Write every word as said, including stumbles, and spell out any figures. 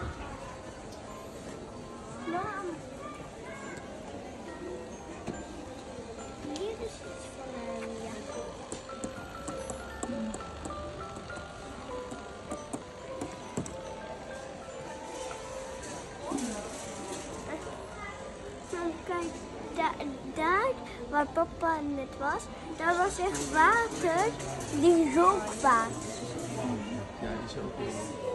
Mam. Hier is iets van hem, ja. Kijk, da daar waar papa net was, daar was echt water die rook water. Ja, die is ook.